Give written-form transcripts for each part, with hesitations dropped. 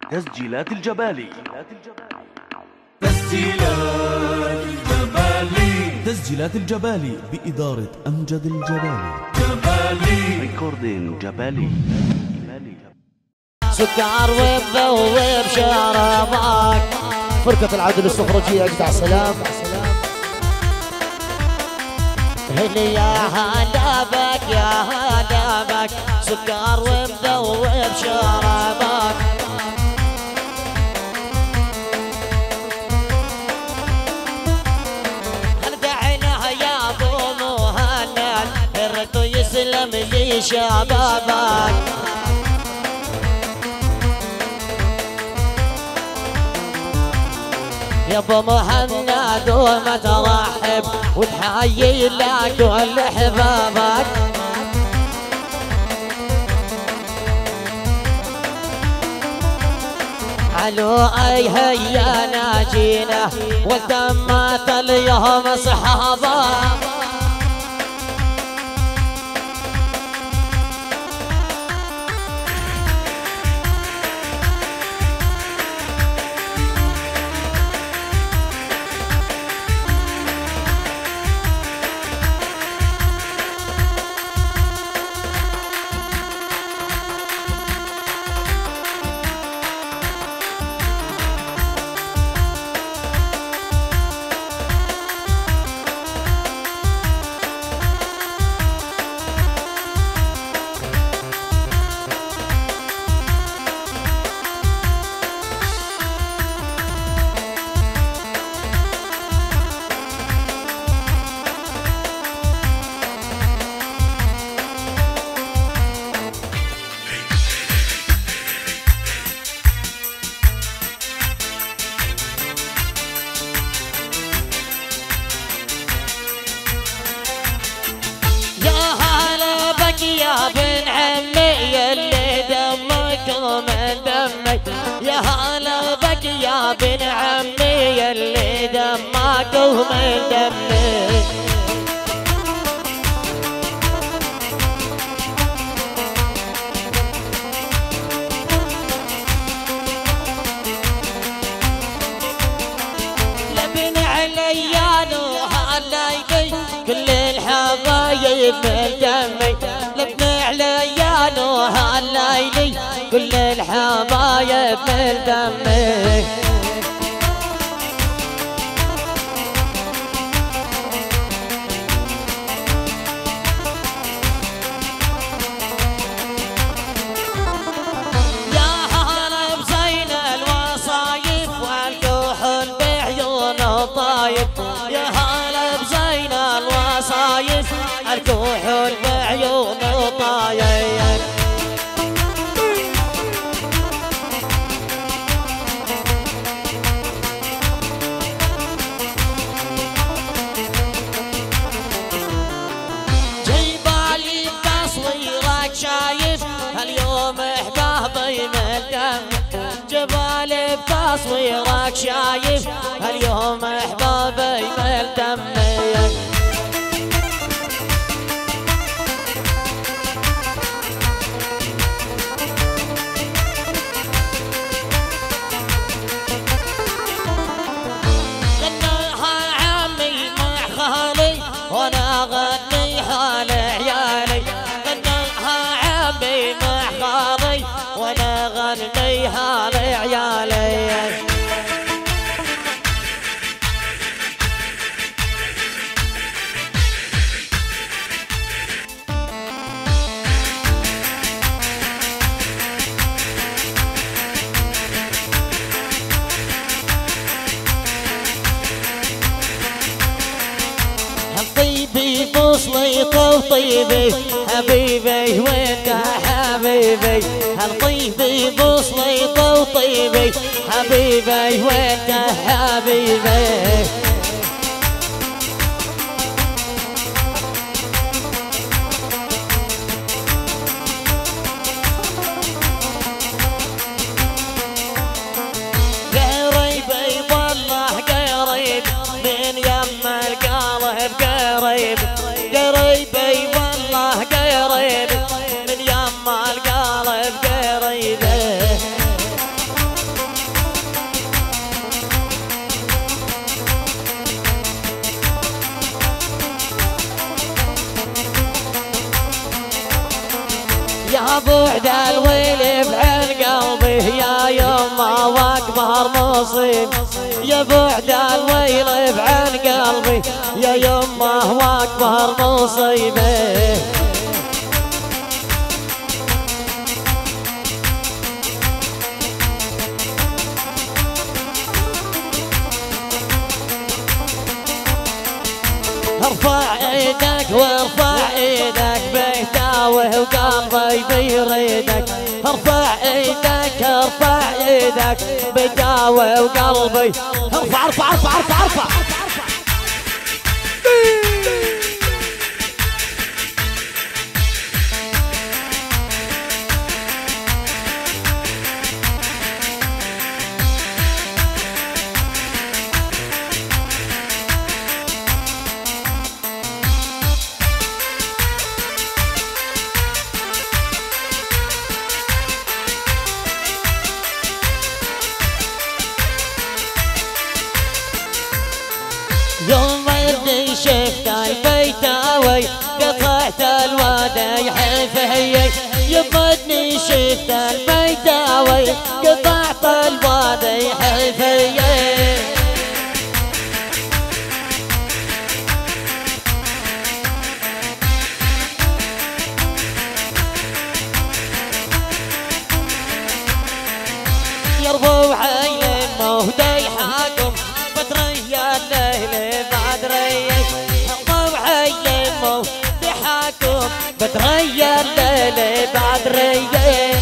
تسجيلات الجبالي. تسجيلات الجبالي بإدارة أمجد الجبالي. ريكوردين جبالي. سكر ومذوب شرابك، فرقة العدل السفرجية أجدع سلام. هلي يا هدابك يا هدابك، سكر ومذوب شرابك. هندعنا يا ابو مهند، الرد يسلم لي شبابك. يا ابو مهند وما ترحب وتحيي لك كل حبابك. علو اي هيا ناجينا والدمات اليوم اصحابه. يا هلا بك يا بن عمي يلي دمك ومن دمي. لبن عليان وهلايدي كل الحبايب من دمي. لبن عليان وهلايدي كل الحبايب من دمي. يا هلا بزين الوصايف والكحل بعيون طايف. يا هلا بزين الوصايف الكحل بعيون طايف. شايف هاليوم احبابي من دم جبالي بتصويرك. شايف هاليوم احبابي من دمي. غنيها عمي مع خالي وانا اغني حال عيالي. عمي مع خالي وانا غنيها لعيالي. طيبي بوصليطه وطيبي حبيبي وانت حبيبي. هالطيبي بوصليطه وطيبي حبيبي وانت حبيبي. قريبي والله قريب من يم القلب قريب. قريبي والله قريب من يم القلب قريب. يا يما واكبر مصيب يا بعد الويل بعن قلبي يا يما واكبر مصيبه ارفع ايدك وارفع ايدك بيتاوه وقلبي بيريدك ارفع ايدك ارفع ايدك بيتاوه وقلبي ارفع ارفع ارفع ارفع ارفع يوم اللي شفت البيتاوي قطعت الوادي حفيي يمدني شفت البيتاوي قطعت الوادي حفيي يربو عين مهدي حاكم بدريا الليل بدريا الليل بعد ريا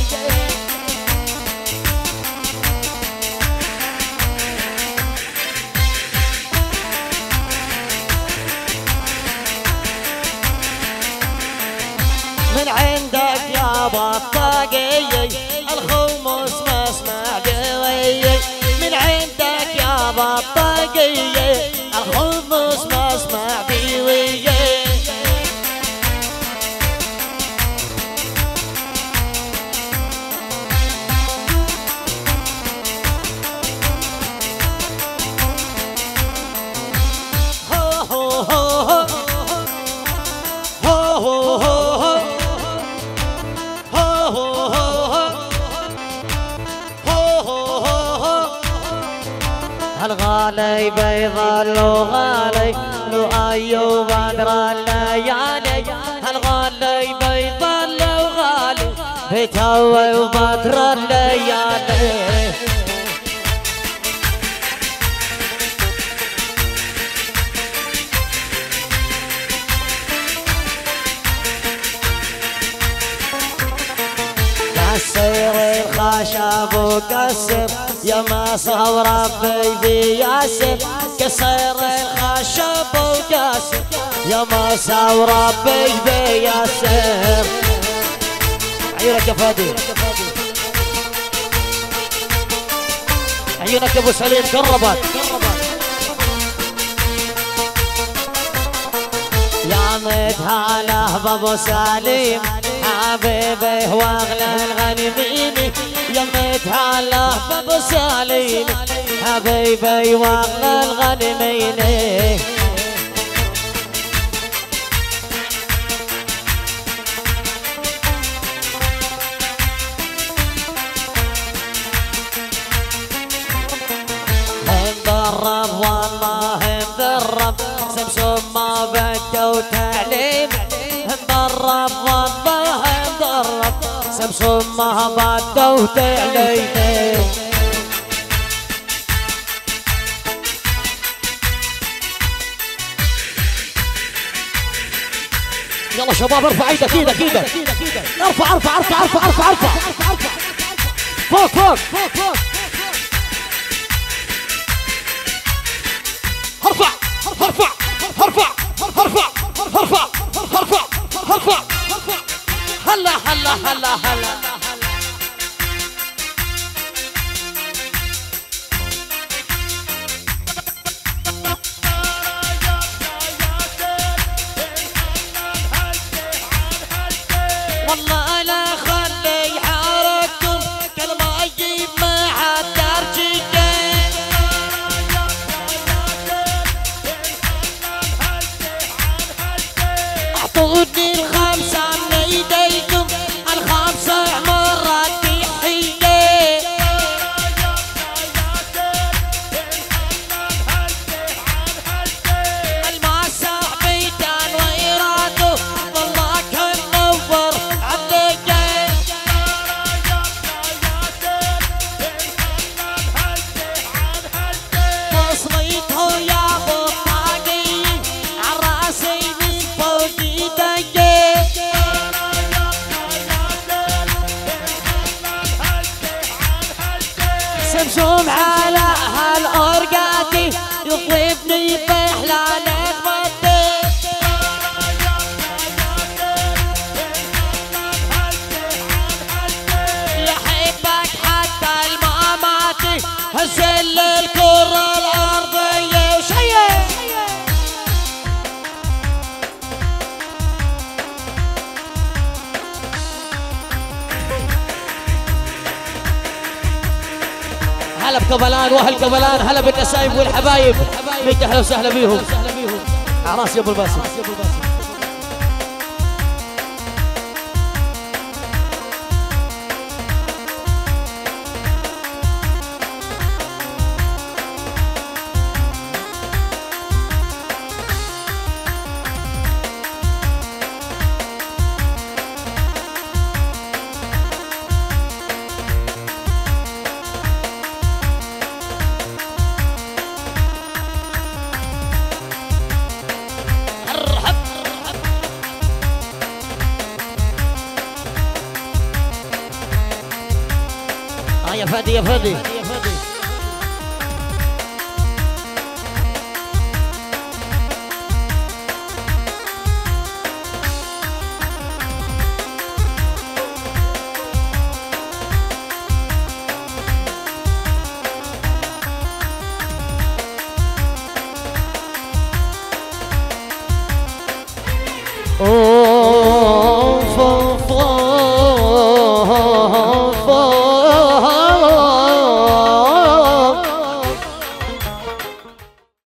من عندك يا بطاقي الخمس مسمع قوي من عندك يا بطاقي الخمس مسمع قوي الغالي بيظل غالي لو ايوب بدر الليالي الغالي بيظل غالي بتوي وبدر الليالي كسر الخشب وكسر يا ما صار ربي بياسر كسر الخشب وكسر يا ما صار ربي بياسر عيونك يا فادي عيونك يا ابو سليم قربت يا متهاله بابو سليم حبيبي واغلى الغنميني يا متهاله بابو سليم حبيبي واغلى الغنميني مدرب والله مدرب سمسم ما بدوا تعليم مدرب والله مدرب سمسم ما بدوا تعليم يلا شباب ارفع ايدك ايدك ايدك ارفع ارفع ارفع ارفع ارفع ارفع فوق فوق فوق فوق ارفع ارفع ارفع ارفع ارفع ارفع ارفع هلا هلا هلا هلا والله لا خلي حارتكم كلمة اجيب ما حد ترجيكين اعطوني الخمسة من ايديكم الخمسة مرسوم على هالأرقاتي يطوفني بإحلالك مطي يحبك حتى المماتي هزل الكرة الأرضية وشيء هلا بكبلان واهل كبلان، هلا بالنسايب والحبايب، ميت اهلا وسهلا بيهم. عراس يا ابو الباسم. يا فادي يا فادي